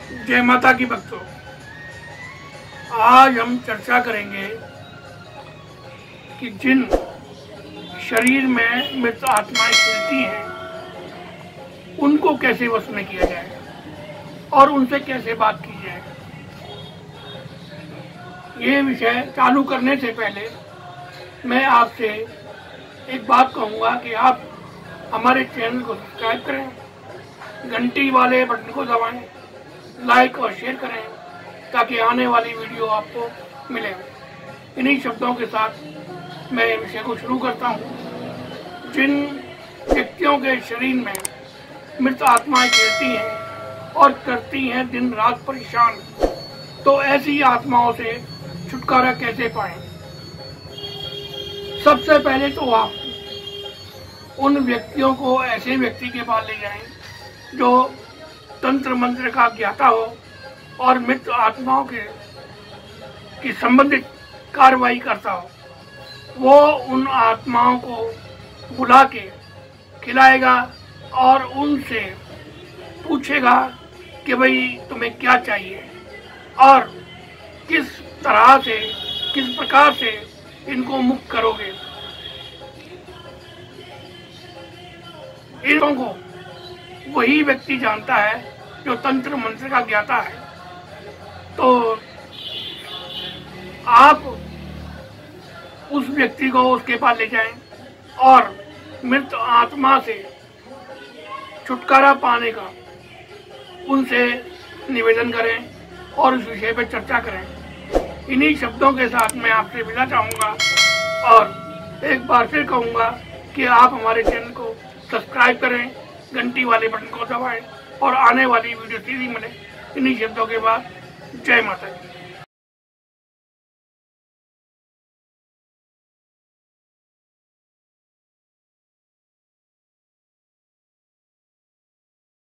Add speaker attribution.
Speaker 1: जय माता की भक्तों, आज हम चर्चा करेंगे कि जिन शरीर में मृत आत्माएं खेलती हैं उनको कैसे वश में किया जाए और उनसे कैसे बात की जाए। ये विषय चालू करने से पहले मैं आपसे एक बात कहूँगा कि आप हमारे चैनल को सब्सक्राइब करें, घंटी वाले बटन को दबाएं, लाइक और शेयर करें ताकि आने वाली वीडियो आपको मिले। इन्हीं शब्दों के साथ मैं विषय को शुरू करता हूँ। जिन व्यक्तियों के शरीर में मृत आत्माएं खेलती हैं और करती हैं दिन रात परेशान, तो ऐसी आत्माओं से छुटकारा कैसे पाएं। सबसे पहले तो आप उन व्यक्तियों को ऐसे व्यक्ति के पास ले जाएं जो तंत्र मंत्र का ज्ञाता हो और मृत आत्माओं की संबंधित कार्रवाई करता हो। वो उन आत्माओं को बुला के खिलाएगा और उनसे पूछेगा कि भाई तुम्हें क्या चाहिए और किस तरह से, किस प्रकार से इनको मुक्त करोगे। इन को वही व्यक्ति जानता है जो तंत्र मंत्र का ज्ञाता है। तो आप उस व्यक्ति को उसके पास ले जाएं और मृत आत्मा से छुटकारा पाने का उनसे निवेदन करें और उस विषय पर चर्चा करें। इन्हीं शब्दों के साथ मैं आपसे विदा चाहूँगा और एक बार फिर कहूँगा कि आप हमारे चैनल को सब्सक्राइब करें, घंटी वाले बटन को दबाएं और आने वाली वीडियो सीधी मिले। इन्हीं शब्दों के बाद जय माता दी।